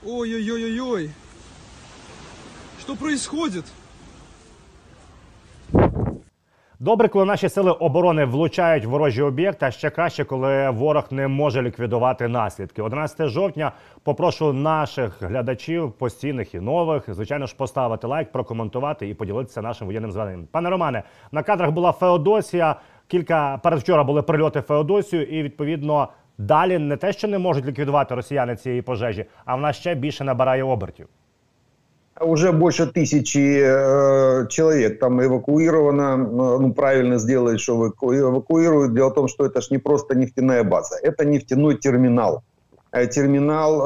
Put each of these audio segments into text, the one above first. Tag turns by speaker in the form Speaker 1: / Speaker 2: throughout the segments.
Speaker 1: Ой-ой-ой-ой-ой. Что происходит?
Speaker 2: Добре, коли наші сили оборони влучають в ворожі об'єкти, а ще краще, коли ворог не може ліквідувати наслідки. 11 жовтня попрошу наших глядачів, постійних і нових, звичайно ж, поставити лайк, прокоментувати і поділитися нашим воєнним зведенням. Пане Романе, на кадрах була Феодосія, передвчора були прильоти в Феодосію і, відповідно, далі не те, що не можуть ліквідувати росіяни цієї пожежі, а вона ще більше набирає обертів.
Speaker 3: Уже больше 1000 человек там эвакуировано. Ну, правильно сделали, что эвакуируют. Дело в том, что это ж не просто нефтяная база. Это нефтяной терминал. Терминал,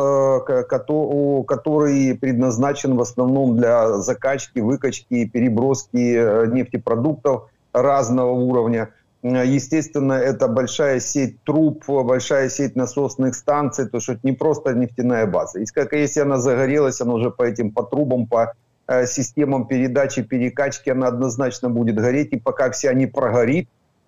Speaker 3: который предназначен в основном для закачки, выкачки, переброски нефтепродуктов разного уровня. Естественно, это большая сеть труб, большая сеть насосных станций, то есть это не просто нефтяная база. Если она загорелась, она уже по трубам, по системам передачи, перекачки, она однозначно будет гореть. И пока вся не прогорит,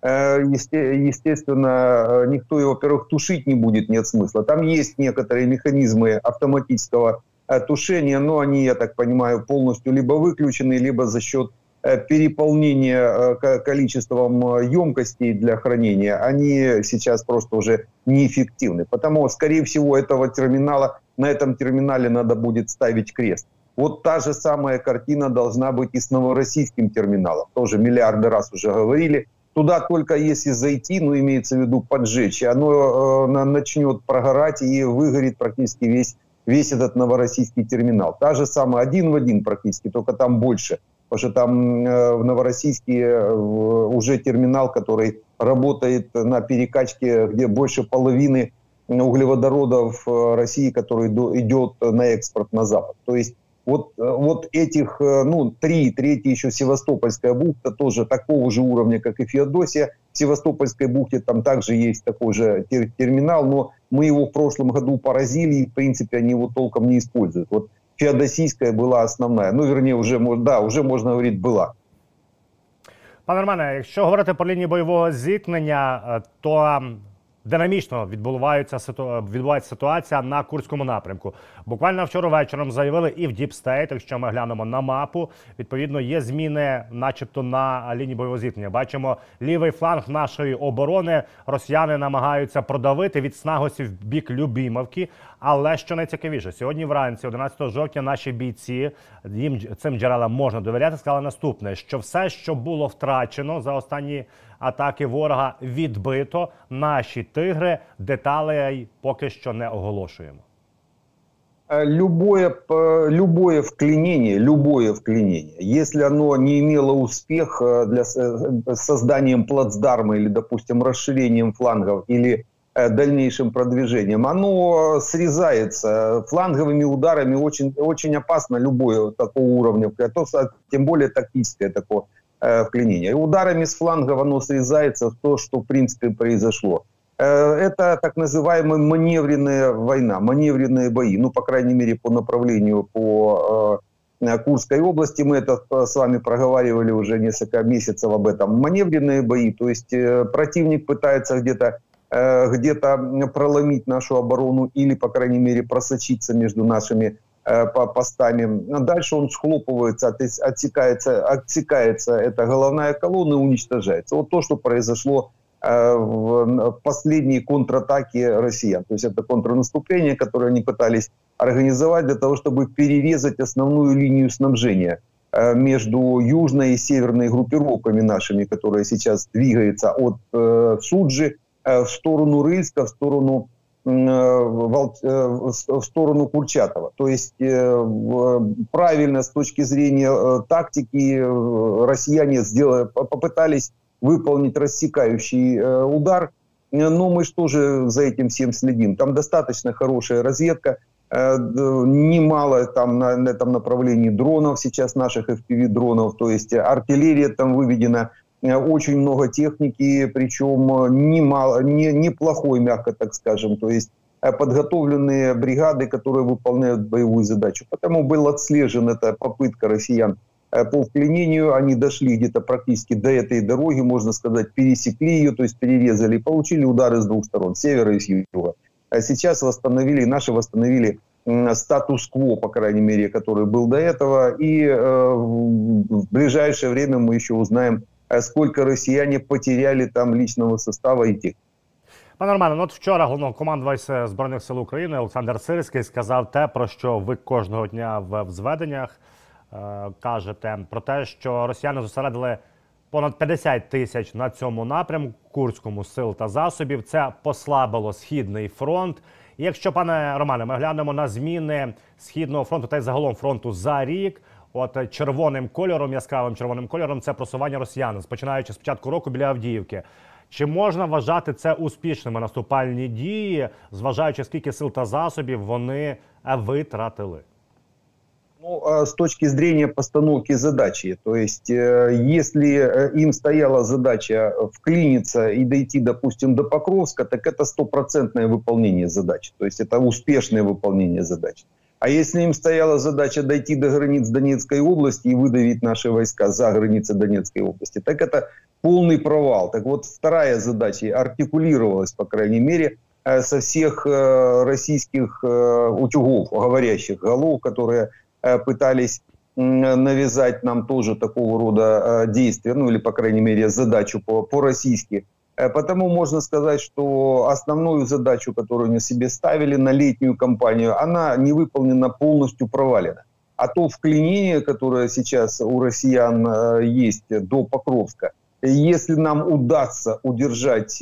Speaker 3: естественно, никто ее, во-первых, тушить не будет, нет смысла. Там есть некоторые механизмы автоматического тушения, но они, я так понимаю, полностью либо выключены, либо за счет переполнения количеством емкостей для хранения, они сейчас просто уже неэффективны. Потому, скорее всего, на этом терминале надо будет ставить крест. Вот та же самая картина должна быть и с новороссийским терминалом. Тоже миллиарды раз уже говорили. Туда только если зайти, ну, имеется в виду поджечь, оно начнет прогорать и выгорит практически весь этот новороссийский терминал. Та же самая, один в один практически, только там больше. Потому что там в Новороссийске уже терминал, который работает на перекачке, где больше половины углеводородов России, который идет на экспорт на Запад. То есть вот этих, третья еще Севастопольская бухта, тоже такого же уровня, как и Феодосия. В Севастопольской бухте там также есть такой же терминал, но мы его в прошлом году поразили, и в принципе они его толком не используют. Вот Феодосийская была основная. Ну, вернее, уже можна говорити, була.
Speaker 2: Пане Романе, якщо говорити про лінію бойового зіткнення, то динамічно відбувається ситуація на Курському напрямку. Буквально вчора вечором заявили і в Deep State, якщо ми глянемо на мапу, відповідно є зміни начебто на лінії бойового зіткнення. Бачимо лівий фланг нашої оборони, росіяни намагаються продавити від Снагосів в бік Любімовки. Але що найцікавіше, сьогодні вранці, 11 жовтня, наші бійці, цим джерелам можна довіряти, сказали наступне, що все, що було втрачено за останні атаки ворога, відбито. Наші тигри, деталей поки що не оголошуємо.
Speaker 3: Любое вклинение, если оно не имело успех для созданием плацдарма или, допустим, расширением флангов или дальнейшим продвижением, оно срезается фланговыми ударами. Очень, очень опасно любое такого уровня, тем более тактическое такое вклинение. Ударами с флангов оно срезается в то, что в принципе произошло. Это так называемая маневренная война, маневренные бои. Ну, по крайней мере, по направлению по Курской области. Мы это с вами проговаривали уже несколько месяцев об этом. Маневренные бои, то есть противник пытается где-то проломить нашу оборону или, по крайней мере, просочиться между нашими постами. Дальше он схлопывается, отсекается эта головная колонна и уничтожается. Вот то, что произошло в последней контратаке россиян. То есть это контрнаступление, которое они пытались организовать для того, чтобы перерезать основную линию снабжения между южной и северной группировками нашими, которые сейчас двигаются от Суджи в сторону Рыльска, в сторону Курчатова. То есть правильно с точки зрения тактики россияне попытались выполнить рассекающий удар, но мы же тоже за этим всем следим. Там достаточно хорошая разведка, немало там на этом направлении дронов сейчас, наших FPV-дронов, то есть артиллерия там выведена, очень много техники, причем неплохой, мягко так скажем, то есть подготовленные бригады, которые выполняют боевую задачу. Потому была отслежена эта попытка россиян по вклинению, они дошли где-то практически до этой дороги, можно сказать, пересекли ее, то есть перерезали, и получили удары с двух сторон, с севера и с юга. А сейчас наши восстановили статус-кво, по крайней мере, который был до этого. И в ближайшее время мы еще узнаем, сколько россияне потеряли там личного состава и техники.
Speaker 2: Пане Романе, от вчора головнокомандувач Збройних сил України Олександр Сирський сказав те, про що ви кожного дня в зведеннях кажете, про те, що росіяни зосередили понад 50 тисяч на цьому напрямку Курському сил та засобів. Це послабило Східний фронт. І якщо, пане Романе, ми глянемо на зміни Східного фронту та й загалом фронту за рік, от червоним кольором, яскравим червоним кольором, це просування росіян, починаючи з початку року біля Авдіївки. Чи можна вважати це успішними наступальні дії, зважаючи, скільки сил та засобів вони витратили?
Speaker 3: Ну, с точки зрения постановки задачи, то есть, если им стояла задача вклиниться и дойти, допустим, до Покровска, так это стопроцентное выполнение задачи, то есть это успешное выполнение задачи. А если им стояла задача дойти до границ Донецкой области и выдавить наши войска за границы Донецкой области, так это полный провал. Так вот, вторая задача артикулировалась, по крайней мере, со всех российских утюгов, говорящих голов, которые пытались навязать нам тоже такого рода действия, ну или, по крайней мере, задачу по-российски. Потому можно сказать, что основную задачу, которую они себе ставили на летнюю кампанию, она не выполнена, полностью провалена. А то вклинение, которое сейчас у россиян есть до Покровска, если нам удастся удержать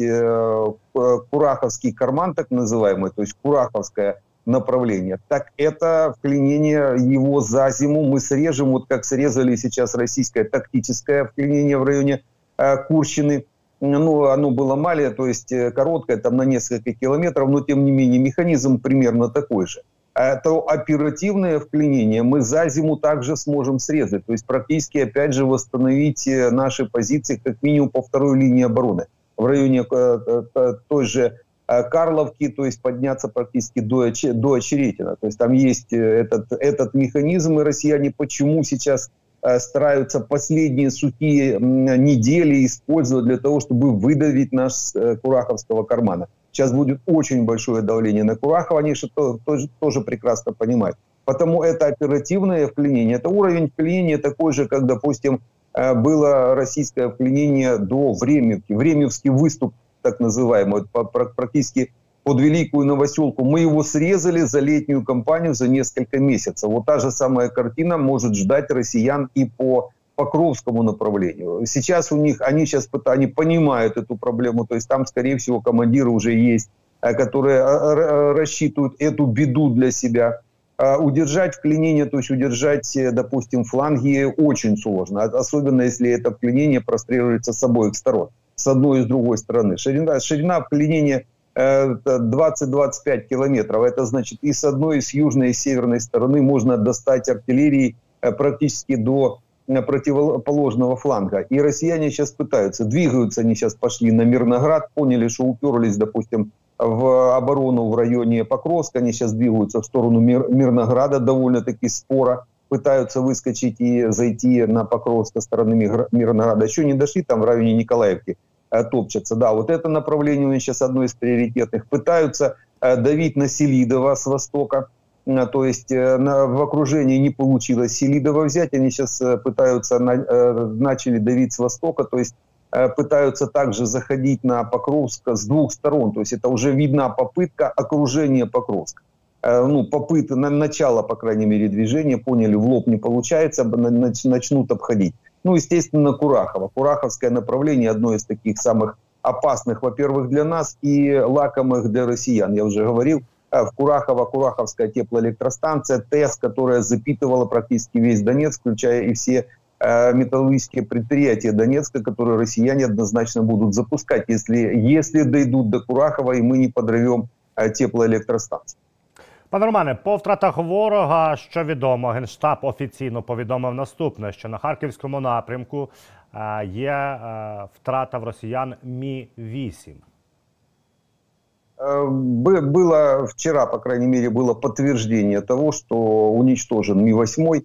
Speaker 3: Кураховский карман, так называемый, то есть Кураховское направление, так это вклинение его за зиму мы срежем, вот как срезали сейчас российское тактическое вклинение в районе Курщины. Ну, оно было малое, то есть короткое, там на несколько километров, но тем не менее механизм примерно такой же. Это оперативное вклинение мы за зиму также сможем срезать, то есть практически опять же восстановить наши позиции как минимум по второй линии обороны в районе той же Карловки, то есть подняться практически до Очеретина. То есть там есть этот механизм, и россияне почему сейчас стараются последние сухие недели использовать для того, чтобы выдавить наш Кураховского кармана. Сейчас будет очень большое давление на Курахово, они же тоже прекрасно понимают. Потому это оперативное вклинение, это уровень вклинения такой же, как, допустим, было российское вклинение до Времевки. Времевский выступ, так называемый, практически под Великую Новоселку. Мы его срезали за летнюю кампанию за несколько месяцев. Вот та же самая картина может ждать россиян и по Покровскому направлению. Сейчас у них, они понимают эту проблему, то есть там, скорее всего, командиры уже есть, которые рассчитывают эту беду для себя. Удержать вклинение, то есть удержать, допустим, фланги очень сложно, особенно если это вклинение простреливается с обоих сторон, с одной и с другой стороны. Ширина вклинения 20-25 километров, это значит и с одной, и с южной, и с северной стороны можно достать артиллерии практически до противоположного фланга. И россияне сейчас пытаются, двигаются, они сейчас пошли на Мирноград, поняли, что уперлись, допустим, в оборону в районе Покровска, они сейчас двигаются в сторону Мирнограда довольно-таки споро, пытаются выскочить и зайти на Покровск со стороны Мирнограда. Еще не дошли, там в районе Николаевки топчатся. Да, вот это направление у них сейчас одно из приоритетных. Пытаются давить на Селидово с востока, то есть в окружении не получилось Селидово взять, они сейчас пытаются, начали давить с востока, то есть пытаются также заходить на Покровск с двух сторон, то есть это уже видна попытка окружения Покровска. Ну, попытка, начало, по крайней мере, движения, поняли, в лоб не получается, начнут обходить. Ну, естественно, Курахово. Кураховское направление одно из таких самых опасных, во-первых, для нас и лакомых для россиян. Я уже говорил, в Курахово, Кураховская теплоэлектростанция, ТЭС, которая запитывала практически весь Донецк, включая и все металлургические предприятия Донецка, которые россияне однозначно будут запускать, если дойдут до Курахова и мы не подрывем теплоэлектростанцию.
Speaker 2: Пане Романе, по втратах ворога, що відомо, Генштаб офіційно повідомив наступне, що на Харківському напрямку є втрата в росіян Мі-8.
Speaker 3: Было вчера, по крайней мере, было подтверждение того, что уничтожен Ми-8.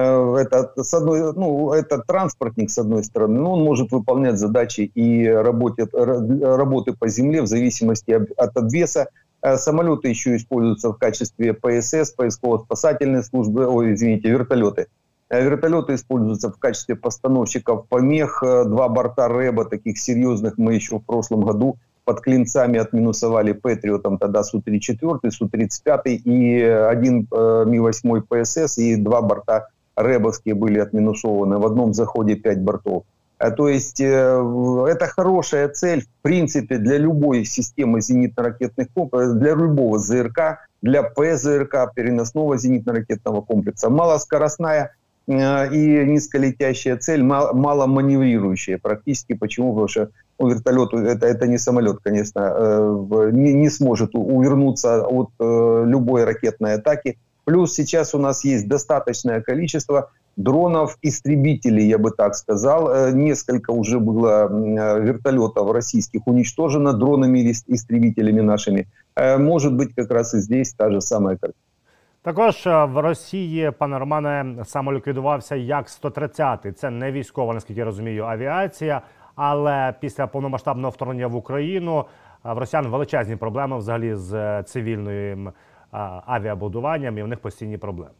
Speaker 3: Это транспортник, с одной стороны, но он может выполнять задачи и работы по земле в зависимости от обвеса. Самолеты еще используются в качестве ПСС, поисково-спасательной службы, вертолеты. Вертолеты используются в качестве постановщиков помех. 2 борта РЭБа, таких серьезных, мы еще в прошлом году под клинцами отминусовали Патриотом, тогда Су-34, Су-35 и 1 Ми-8 ПСС и 2 борта рэбовские были отминусованы. В одном заходе 5 бортов. То есть это хорошая цель, в принципе, для любой системы зенитно-ракетных комплексов, для любого ЗРК, для ПЗРК, переносного зенитно-ракетного комплекса. Малоскоростная и низколетящая цель, мало маневрирующая практически. Почему? Потому что вертолет, это не самолет, конечно, не сможет увернуться от любой ракетной атаки. Плюс сейчас у нас есть достаточное количество дронов-истребителей, я бы так сказал. Несколько уже было вертолетов российских уничтожено дронами-истребителями нашими. Может быть, как раз и здесь та же самая картина.
Speaker 2: Також в Росії, пане Романе, самоліквідувався Як-130. Це не військова, наскільки я розумію, авіація. Але після повномасштабного вторгнення в Україну в росіян величезні проблеми взагалі з цивільним авіабудуванням, і в них постійні проблеми.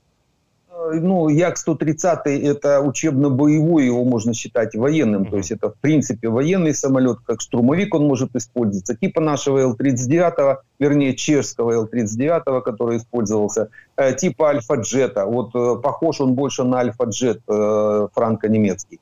Speaker 3: Ну, Як-130 это учебно-боевой, его можно считать военным. То есть это в принципе военный самолет, как штурмовик он может использоваться. Типа нашего Л-39, вернее чешского Л-39, который использовался. Типа Альфа-джета. Вот похож он больше на Альфа-джет франко-немецкий.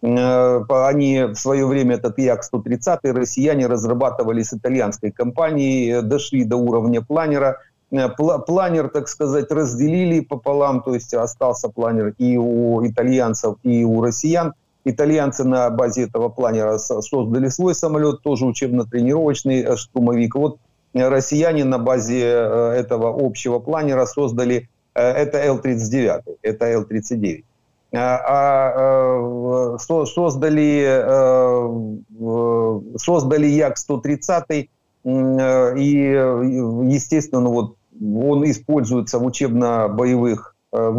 Speaker 3: Они в свое время, этот Як-130, россияне разрабатывали с итальянской компанией, дошли до уровня планера. Планер, так сказать, разделили пополам, то есть остался планер и у итальянцев, и у россиян. Итальянцы на базе этого планера создали свой самолет, тоже учебно-тренировочный штурмовик. Вот россияне на базе этого общего планера создали, это Л-39, это Л-39. Создали Як-130, и, естественно, вот он используется в учебно-боевых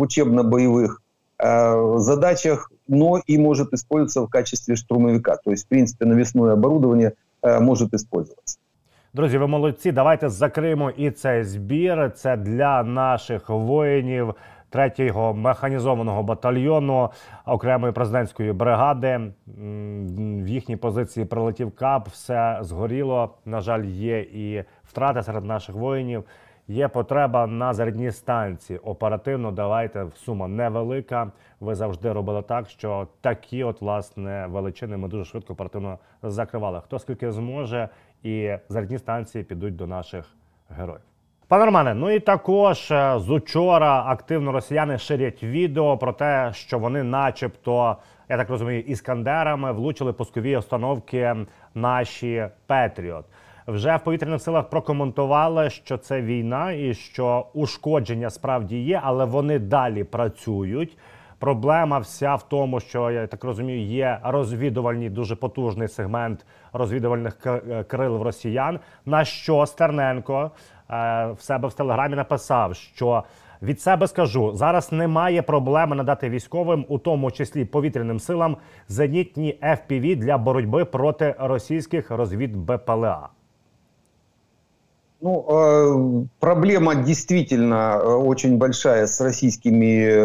Speaker 3: задачах, но и может использоваться в качестве штурмовика. То есть, в принципе, навесное оборудование может использоваться.
Speaker 2: Друзі, ви молодці. Давайте закриємо і цей збір. Це для наших воїнів 3-го механізованого батальйону окремої президентської бригади. В їхній позиції прилетів КАП, все згоріло. На жаль, є і втрати серед наших воїнів. Є потреба на зарядній станції. Оперативно давайте, сума невелика. Ви завжди робили так, що такі от, власне, величини ми дуже швидко оперативно закривали. Хто скільки зможе, і зарядні станції підуть до наших героїв. Пане Романе, ну і також з учора активно росіяни ширять відео про те, що вони начебто, я так розумію, іскандерами влучили пускові установки наші Петріот. Вже в повітряних силах прокоментували, що це війна і що ушкодження справді є, але вони далі працюють. Проблема вся в тому, що, я так розумію, є розвідувальний, дуже потужний сегмент розвідувальних крил в росіян, на що Стерненко в себе в Телеграмі написав, що від себе скажу, зараз немає проблеми надати військовим, у тому числі повітряним силам, зенітні FPV для боротьби проти російських розвід-БПЛА.
Speaker 3: Ну, проблема действительно очень большая с российскими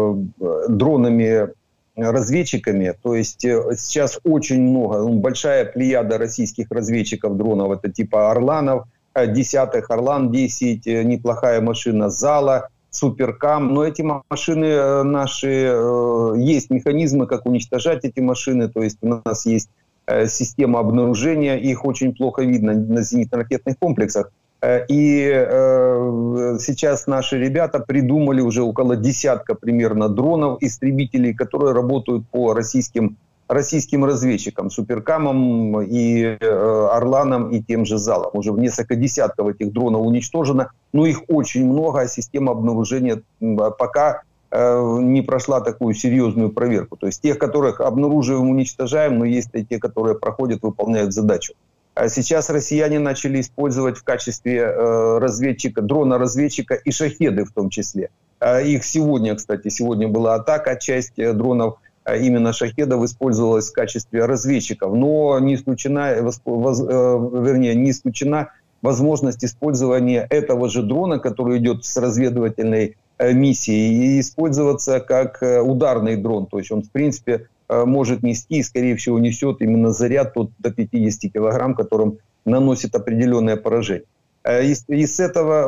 Speaker 3: дронами-разведчиками. То есть сейчас очень много, большая плеяда российских разведчиков дронов. Это типа Орланов, 10-х, Орлан-10, неплохая машина Зала, Суперкам. Но эти машины наши, есть механизмы, как уничтожать эти машины. То есть у нас есть система обнаружения, их очень плохо видно на зенитно-ракетных комплексах. И сейчас наши ребята придумали уже около десятка примерно дронов-истребителей, которые работают по российским разведчикам, Суперкамам и Орланам и тем же Залам. Уже в несколько десятков этих дронов уничтожено, но их очень много, а система обнаружения пока не прошла такую серьезную проверку. То есть тех, которых обнаруживаем, уничтожаем, но есть и те, которые проходят, выполняют задачу. Сейчас россияне начали использовать в качестве разведчика, дрона-разведчика и шахеды в том числе. Их сегодня, кстати, была атака, часть дронов именно шахедов использовалась в качестве разведчиков. Но не исключена возможность использования этого же дрона, который идет с разведывательной миссией, и использоваться как ударный дрон. То есть он, в принципе, может нести и, скорее всего, несет именно заряд тот до 50 килограмм, которым наносит определенное поражение. Из-за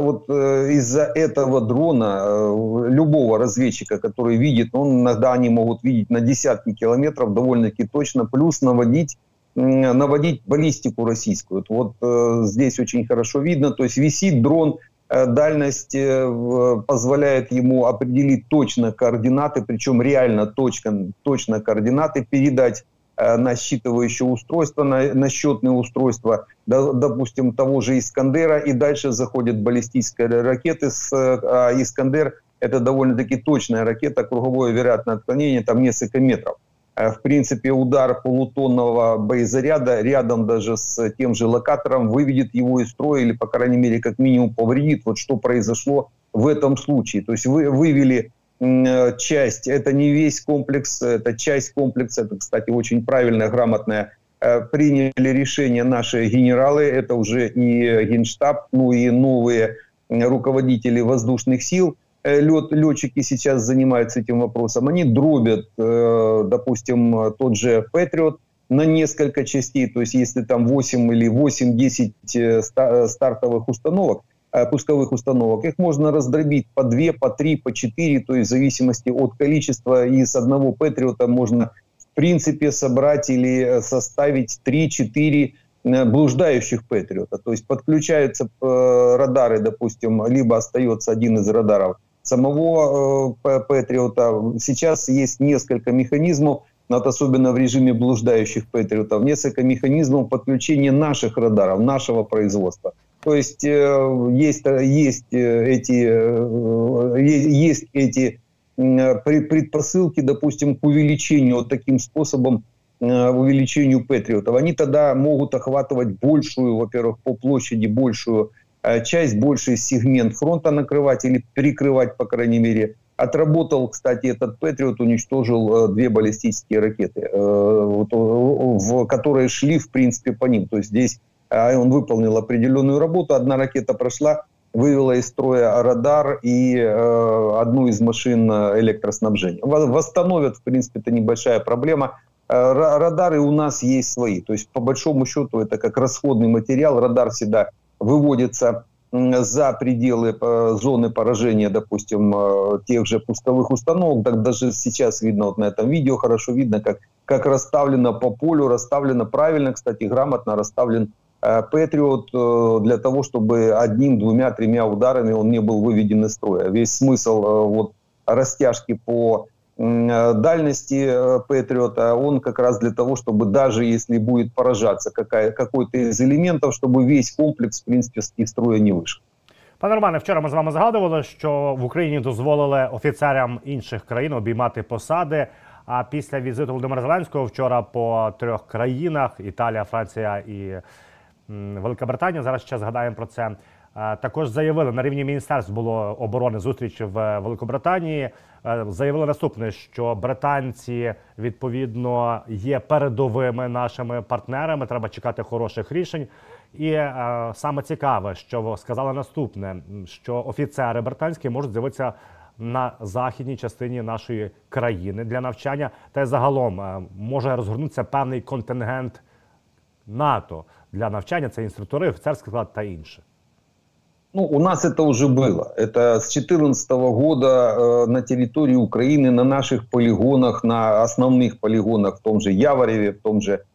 Speaker 3: этого дрона любого разведчика, который видит, иногда они могут видеть на десятки километров довольно-таки точно, плюс наводить баллистику российскую. Здесь очень хорошо видно, то есть висит дрон, дальность позволяет ему определить точно координаты, причем реально точно координаты, передать на считывающее устройство, на счетное устройство, допустим, того же «Искандера», и дальше заходят баллистические ракеты. «Искандер» — это довольно-таки точная ракета, круговое вероятное отклонение там несколько метров. В принципе, удар полутонного боезаряда рядом даже с тем же локатором выведет его из строя или, по крайней мере, как минимум повредит. Вот что произошло в этом случае. То есть вывели часть, это не весь комплекс, это часть комплекса, это, кстати, очень правильное, грамотное. Приняли решение наши генералы, это уже и Генштаб, ну и новые руководители воздушных сил. Летчики сейчас занимаются этим вопросом. Они дробят, допустим, тот же «Патриот» на несколько частей. То есть если там 8 или 8-10 стартовых установок, пусковых установок, их можно раздробить по 2, по 3, по 4, то есть в зависимости от количества. И с одного «Патриота» можно в принципе собрать или составить 3-4 блуждающих «Патриота». То есть подключаются радары, допустим, либо остается один из радаров самого «Патриота». Сейчас есть несколько механизмов, особенно в режиме блуждающих «Патриотов», несколько механизмов подключения наших радаров, нашего производства. То есть есть эти предпосылки, допустим, к увеличению, таким способом, увеличению «Патриотов». Они тогда могут охватывать большую, во-первых, по площади большую часть, больший сегмент фронта накрывать или прикрывать, по крайней мере. Отработал, кстати, этот «Патриот», уничтожил 2 баллистические ракеты, которые шли, в принципе, по ним. То есть здесь он выполнил определенную работу. Одна ракета прошла, вывела из строя радар и одну из машин электроснабжения. Восстановят, в принципе, это небольшая проблема. Радары у нас есть свои. То есть, по большому счету, это как расходный материал. Радар всегда выводится за пределы зоны поражения, допустим, тех же пусковых установок. Так даже сейчас видно, вот на этом видео хорошо видно, как расставлено по полю, расставлено правильно, кстати, грамотно расставлен «Патриот» для того, чтобы 1, 2, 3 ударами он не был выведен из строя. Весь смысл растяжки по дальности «Патриота», он как раз для того, чтобы даже если будет поражаться какой-то из элементов, чтобы весь комплекс, в принципе, из строя не вышел.
Speaker 2: Пане Романе, вчора ми з вами згадували, що в Україні дозволили офіцерам інших країн обіймати посади. А після візиту Володимира Зеленського вчора по 3 країнах – Італія, Франція і Велика Британія, зараз ще згадаємо про це, також заявили, на рівні Міністерств було оборони зустріч в Великобританії, заявили наступне, що британці, відповідно, є передовими нашими партнерами, треба чекати хороших рішень. І саме цікаве, що сказали наступне, що офіцери британські можуть з'явитися на західній частині нашої країни для навчання, та й загалом може розгорнутися певний контингент НАТО для навчання, це інструктори, офіцерський склад та інше.
Speaker 3: Ну, у нас это уже было. Это с 2014 года на территории Украины, на наших полигонах, на основных полигонах, в том же Явореве, в том же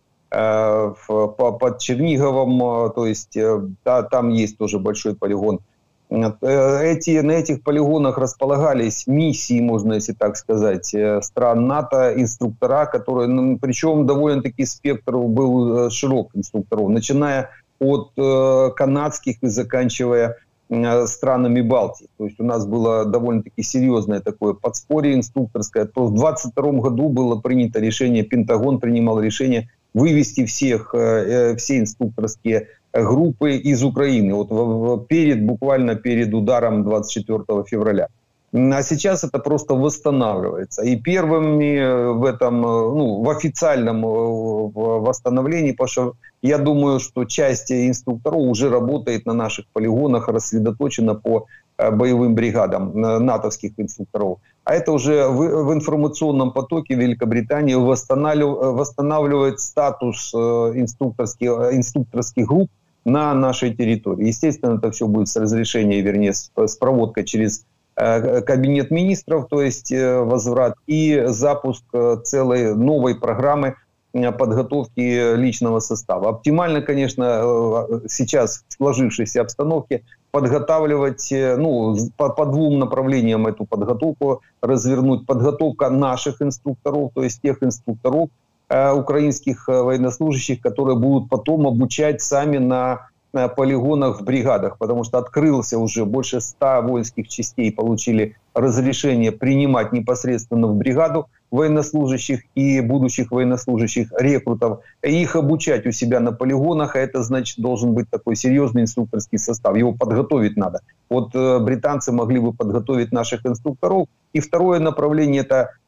Speaker 3: под Черниговом, то есть там есть тоже большой полигон. На этих полигонах располагались миссии, можно если так сказать, стран НАТО, инструктора, которые, причем довольно-таки спектр был широк инструкторов, начиная от канадских и заканчивая странами Балтии. То есть у нас было довольно-таки серьезное такое подспорье инструкторское. То в 2022 году было принято решение, Пентагон принимал решение вывести все инструкторские группы из Украины. Вот буквально перед ударом 24 февраля. А сейчас это просто восстанавливается. И первыми в этом, в официальном восстановлении, потому что я думаю, что часть инструкторов уже работает на наших полигонах, рассредоточена по боевым бригадам натовских инструкторов. А это уже в информационном потоке Великобритании восстанавливает статус инструкторских групп на нашей территории. Естественно, это все будет с разрешения, вернее, с проводкой через Кабинет министров, то есть возврат, и запуск целой новой программы подготовки личного состава. Оптимально, конечно, сейчас в сложившейся обстановке подготавливать, по двум направлениям эту подготовку развернуть. Подготовка наших инструкторов, то есть тех инструкторов, украинских военнослужащих, которые будут потом обучать сами на полигонах в бригадах, потому что открылся уже больше 100 воинских частей, получили разрешение принимать непосредственно в бригаду военнослужащих и будущих военнослужащих, рекрутов, и их обучать у себя на полигонах, а это значит должен быть такой серьезный инструкторский состав, его подготовить надо. Вот британцы могли бы подготовить наших инструкторов. И второе направление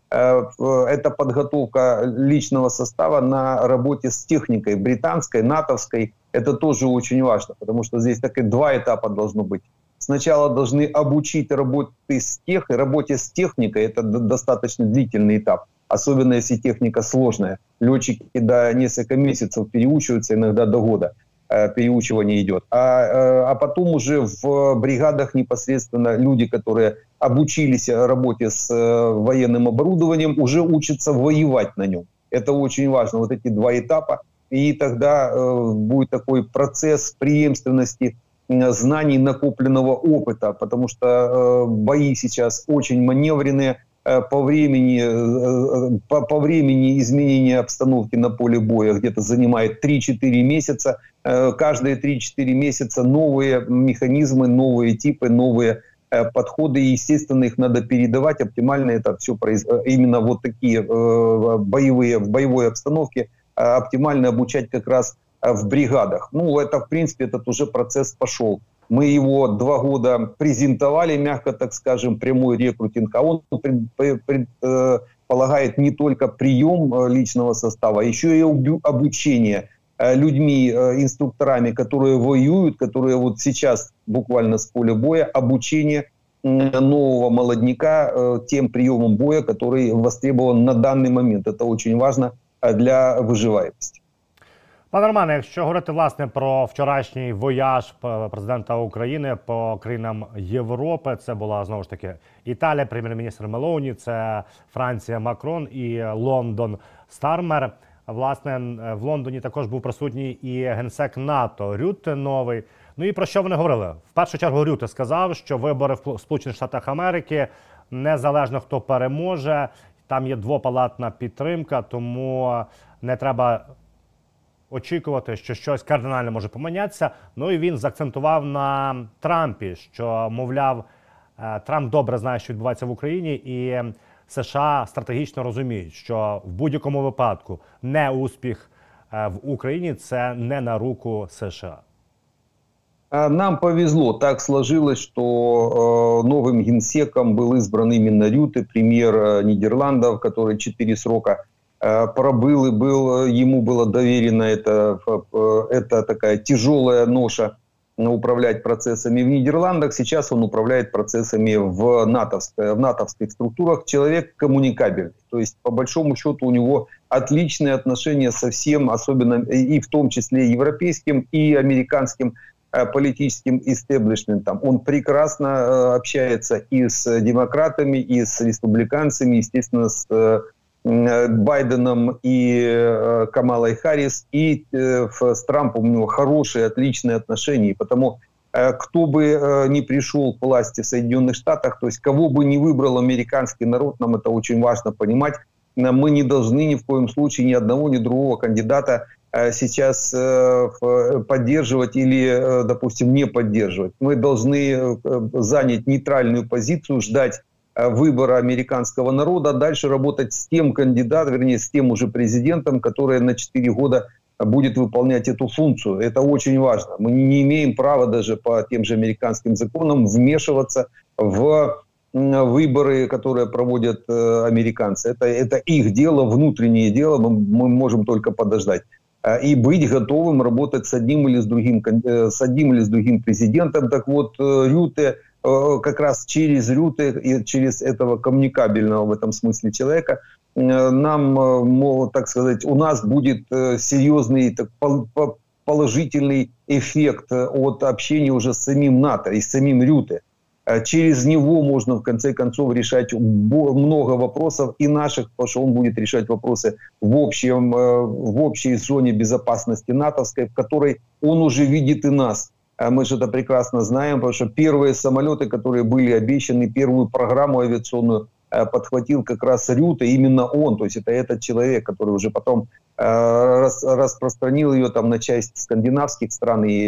Speaker 3: это подготовка личного состава на работе с техникой британской, натовской. Это тоже очень важно, потому что здесь два этапа должно быть. Сначала должны обучить работе с техникой, это достаточно длительный этап, особенно если техника сложная. Летчики до несколько месяцев переучиваются, иногда до года переучивание идет. А потом уже в бригадах непосредственно люди, которые обучились работе с военным оборудованием, уже учатся воевать на нем. Это очень важно, вот эти два этапа. И тогда будет такой процесс преемственности знаний, накопленного опыта, потому что бои сейчас очень маневренные, по времени изменения обстановки на поле боя где-то занимает 3-4 месяца. Каждые 3-4 месяца новые механизмы, новые типы, новые подходы, и, естественно, их надо передавать. Оптимально это все именно вот такие в боевой обстановке оптимально обучать как раз в бригадах. Это, в принципе, этот уже процесс пошел. Мы его 2 года презентовали, мягко так скажем, прямой рекрутинг, а он предполагает не только прием личного состава, а еще и обучение людьми, инструкторами, которые воюют, которые вот сейчас буквально с поля боя, обучение нового молодняка тем приемам боя, который востребован на данный момент. Это очень важно для виживаємості.
Speaker 2: Пане Романе, якщо говорити, власне, про вчорашній вояж президента України по країнам Європи, це була, знову ж таки, Італія, прем'єр-міністр Мелоні, це Франція Макрон і Лондон Стармер. Власне, в Лондоні також був присутній і генсек НАТО Рютте новий. Ну і про що вони говорили? В першу чергу Рютте сказав, що вибори в Сполучених Штатах Америки, незалежно хто переможе, там є двопалатна підтримка, тому не треба очікувати, що щось кардинально може помінятися. Ну і він заакцентував на Трампі, що, мовляв, Трамп добре знає, що відбувається в Україні, і США стратегічно розуміють, що в будь-якому випадку неуспіх в Україні – це не на руку США.
Speaker 3: Нам повезло. Так сложилось, что новым генсеком был избран именно Рютте, премьер Нидерландов, который 4 срока пробыл, и ему было доверено это такая тяжелая ноша управлять процессами в Нидерландах. Сейчас он управляет процессами в натовских структурах. Человек коммуникабельный. То есть, по большому счету, у него отличные отношения со всем, особенно и в том числе европейским и американским политическим истеблишментом. Он прекрасно общается и с демократами, и с республиканцами, естественно, с Байденом и Камалой Харрис, и с Трампом у него хорошие, отличные отношения. И потому кто бы ни пришел к власти в Соединенных Штатах, то есть кого бы ни выбрал американский народ, нам это очень важно понимать, мы не должны ни в коем случае ни одного, ни другого кандидата сейчас поддерживать или, допустим, не поддерживать. Мы должны занять нейтральную позицию, ждать выбора американского народа, дальше работать с тем кандидатом, вернее, с тем уже президентом, который на 4 года будет выполнять эту функцию. Это очень важно. Мы не имеем права даже по тем же американским законам вмешиваться в выборы, которые проводят американцы. Это их дело, внутреннее дело, мы можем только подождать. И быть готовым работать с одним или с другим президентом. Так вот, Рюте, как раз через Рюте и через этого коммуникабельного в этом смысле человека, нам, так сказать, у нас будет серьезный положительный эффект от общения уже с самим НАТО и с самим Рюте. Через него можно, в конце концов, решать много вопросов и наших, потому что он будет решать вопросы в общей зоне безопасности натовской, в которой он уже видит и нас. Мы же это прекрасно знаем, потому что первые самолеты, которые были обещаны, первую программу авиационную подхватил как раз Рюте, именно он. То есть это этот человек, который уже потом распространил ее там на часть скандинавских стран, и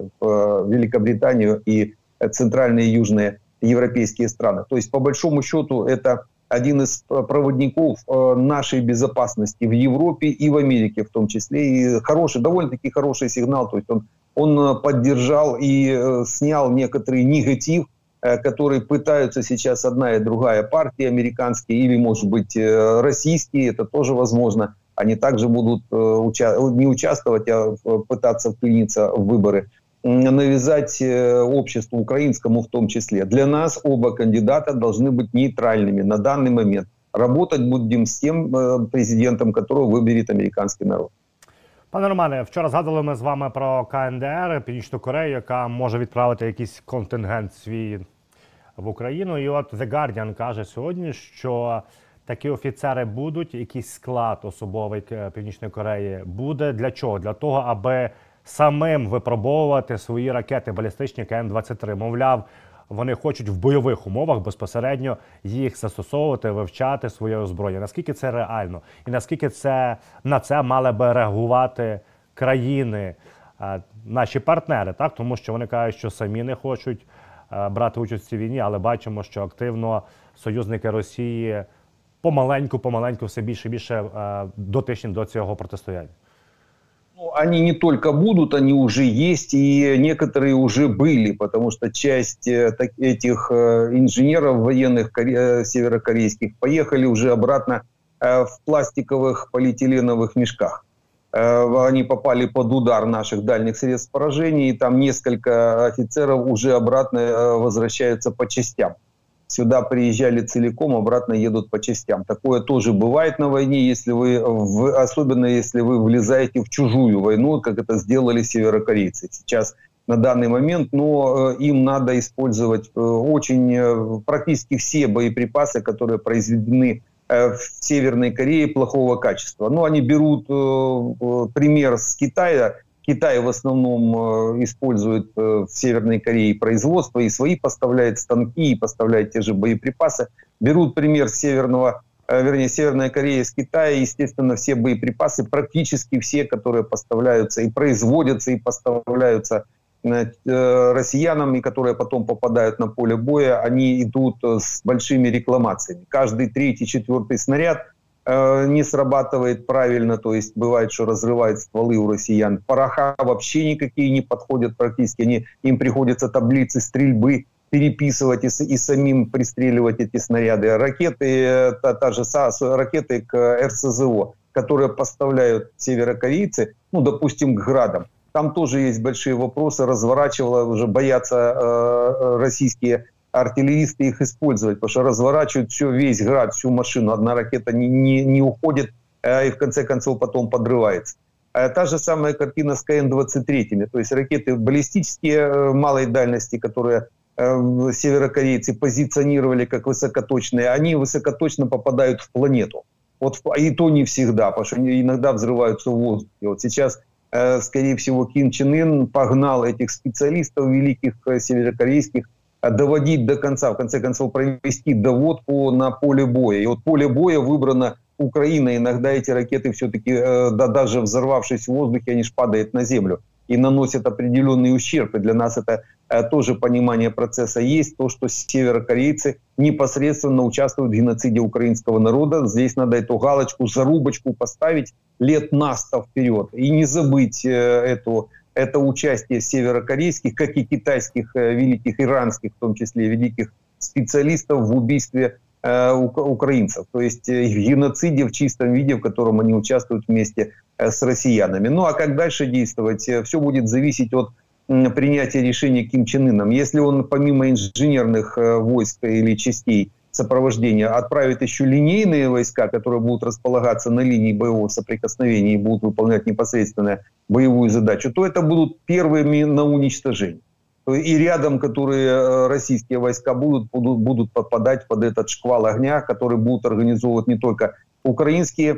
Speaker 3: Великобританию, и центральные и южные европейские страны. То есть, по большому счету, это один из проводников нашей безопасности в Европе и в Америке в том числе. И довольно-таки хороший сигнал. То есть он поддержал и снял некоторый негатив, который пытаются сейчас одна и другая партия, американские или, может быть, российские, это тоже возможно. Они также будут не участвовать, а пытаться вклиниться в выборы, навязать обществу украинскому в том числе. Для нас оба кандидата должны быть нейтральными на данный момент. Работать будем з тим президентом, которого вибере американський народ.
Speaker 2: Пане Романе, вчора згадували ми з вами про КНДР, Північну Корею, яка може відправити якийсь контингент свій в Україну. І от The Guardian каже сьогодні, що такі офіцери будуть, якийсь склад особовий Північної Кореї буде. Для чого? Для того, аби самим випробовувати свої ракети балістичні КН-23. Мовляв, вони хочуть в бойових умовах безпосередньо їх застосовувати, вивчати своє озброєння. Наскільки це реально? І наскільки на це мали би реагувати країни, наші партнери, так? Тому що вони кажуть, що самі не хочуть брати участь у цій війні, але бачимо, що активно союзники Росії помаленьку все більше і більше дотичні до цього протистояння.
Speaker 3: Они не только будут, они уже есть, и некоторые уже были, потому что часть этих инженеров военных северокорейских поехали уже обратно в пластиковых полиэтиленовых мешках. Они попали под удар наших дальних средств поражения, и там несколько офицеров уже обратно возвращаются по частям. Сюда приезжали целиком, обратно едут по частям. Такое тоже бывает на войне, особенно если вы влезаете в чужую войну, как это сделали северокорейцы сейчас на данный момент. Но им надо использовать практически все боеприпасы, которые произведены в Северной Корее, плохого качества. Но они берут пример с Китая. Китай в основном использует в Северной Корее производство, и свои поставляет станки, и поставляет те же боеприпасы. Берут пример Северной Кореи с Китая, естественно, все боеприпасы, практически все, которые поставляются и производятся, и поставляются россиянам, и которые потом попадают на поле боя, они идут с большими рекламациями. Каждый третий, четвертый снаряд не срабатывает правильно, то есть бывает, что разрывают стволы у россиян. Пороха вообще никакие не подходят практически, им приходится таблицы стрельбы переписывать и самим пристреливать эти снаряды. Ракеты, ракеты к РСЗО, которые поставляют северокорейцы, допустим, к «Градам». Там тоже есть большие вопросы, уже боятся российские артиллеристы их использовать, потому что разворачивают весь «Град», всю машину. Одна ракета не уходит и в конце концов потом подрывается. Та же самая картина с КН-23, то есть ракеты баллистические малой дальности, которые северокорейцы позиционировали как высокоточные, они высокоточно попадают в планету. И то не всегда, потому что иногда взрываются в воздухе. Сейчас, скорее всего, Ким Чен Ын погнал этих специалистов великих северокорейских доводить до конца, в конце концов провести доводку на поле боя. И поле боя выбрано Украиной. Иногда эти ракеты все-таки, даже взорвавшись в воздухе, они падают на землю и наносят определенный ущерб. И для нас это тоже понимание процесса есть. То, что северокорейцы непосредственно участвуют в геноциде украинского народа. Здесь надо эту галочку, зарубочку поставить лет на 100 вперед. И не забыть это участие северокорейских, как и китайских, великих, иранских, в том числе великих специалистов в убийстве украинцев, то есть в геноциде в чистом виде, в котором они участвуют вместе с россиянами. Ну а как дальше действовать, все будет зависеть от принятия решения Ким Чен Ыном. Если он помимо инженерных войск или частей сопровождения отправит еще линейные войска, которые будут располагаться на линии боевого соприкосновения и будут выполнять непосредственно боевую задачу, то это будут первыми на уничтожение. И рядом, которые российские войска будут попадать под этот шквал огня, который будут организовывать не только украинские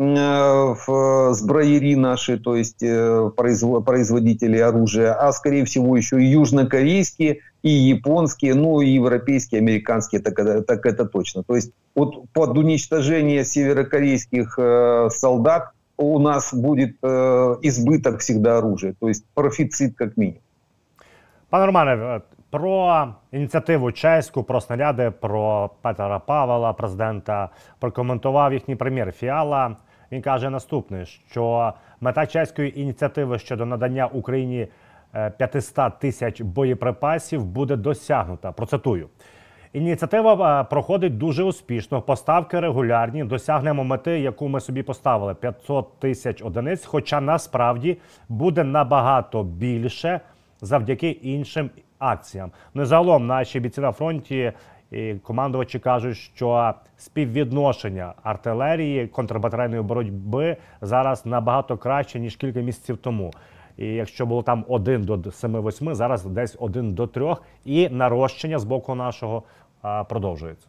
Speaker 3: сброери наши, то есть производители оружия, а скорее всего еще и южнокорейские, и японские, ну и европейские, американские, так это точно. То есть вот под уничтожение северокорейских солдат у нас будет избыток всегда оружия, то есть профіцит як мінімум.
Speaker 2: Пане Романе, про ініціативу чеську, про снаряди, про Петра Павела, президента, прокоментував їхній прем'єр Фіала. Він каже наступне, що мета чеської ініціативи щодо надання Україні 500 тисяч боєприпасів буде досягнута. Процитую. Ініціатива проходить дуже успішно, поставки регулярні, досягнемо мети, яку ми собі поставили – 500 тисяч одиниць, хоча насправді буде набагато більше завдяки іншим акціям. Ну і загалом наші бійці на фронті і командувачі кажуть, що співвідношення артилерії, контрбатарейної боротьби зараз набагато краще, ніж кілька місяців тому. І якщо було там 1 до 7-8, зараз десь 1 до 3, і нарощення з боку нашого продовжується.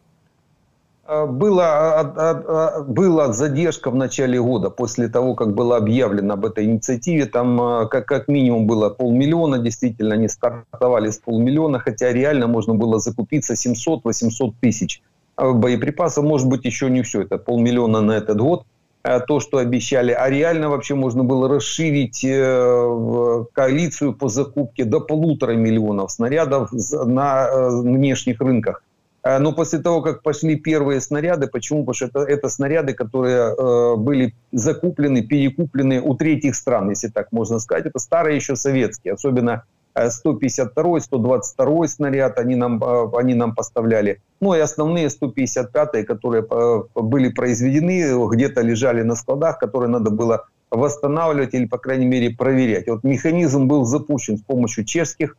Speaker 3: Была задержка в начале года, после того, как было объявлено об этой инициативе. Там как минимум было 500 000, действительно, они стартовали с 500 000, хотя реально можно было закупиться 700-800 тысяч боеприпасов. Может быть, еще не все, это 500 000 на этот год, то, что обещали. А реально вообще можно было расширить коалицию по закупке до 1,5 миллиона снарядов на внешних рынках. Но после того, как пошли первые снаряды, почему? Потому что это снаряды, которые были закуплены, перекуплены у третьих стран, если так можно сказать. Это старые еще советские, особенно 152-й, 122-й снаряд они нам поставляли. Ну и основные 155-е, которые были произведены, где-то лежали на складах, которые надо было восстанавливать или, по крайней мере, проверять. Вот механизм был запущен с помощью чешских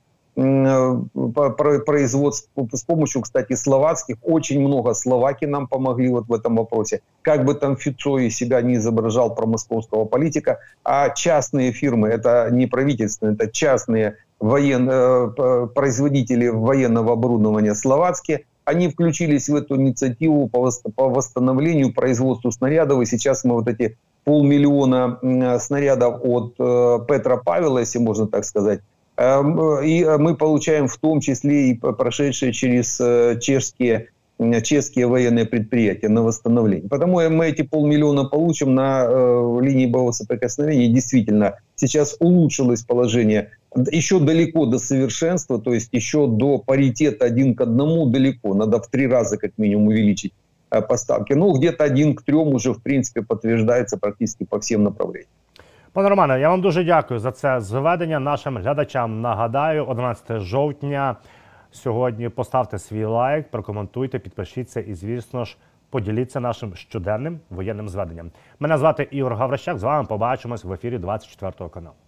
Speaker 3: производств, с помощью, кстати, словацких. Очень много словаки нам помогли вот в этом вопросе. Как бы там Фицо и себя не изображал промосковского политика, а частные фирмы, это не правительственные, это частные производители военного оборудования словацкие, они включились в эту инициативу по восстановлению производству снарядов. И сейчас мы вот эти 500 000 снарядов от Петра Павела, если можно так сказать, и мы получаем в том числе и прошедшие через чешские военные предприятия на восстановление. Потому мы эти 500 000 получим на линии боевого соприкосновения. И действительно, сейчас улучшилось положение. Еще далеко до совершенства, то есть еще до паритета 1 к 1 далеко. Надо в 3 раза как минимум увеличить поставки. Ну, где-то 1 к 3 уже, в принципе, подтверждается практически по всем направлениям.
Speaker 2: Пане Романе, я вам дуже дякую за це зведення. Нашим глядачам нагадаю, 11 жовтня сьогодні поставте свій лайк, прокоментуйте, підпишіться і, звісно ж, поділіться нашим щоденним воєнним зведенням. Мене звати Ігор Гаврищак, з вами побачимось в ефірі 24 каналу.